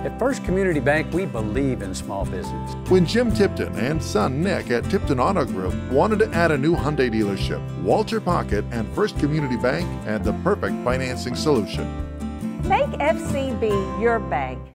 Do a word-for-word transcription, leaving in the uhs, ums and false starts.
At First Community Bank, we believe in small business. When Jim Tipton and son Nick at Tipton Auto Group wanted to add a new Hyundai dealership, Walter Pocket and First Community Bank had the perfect financing solution. Make F C B your bank.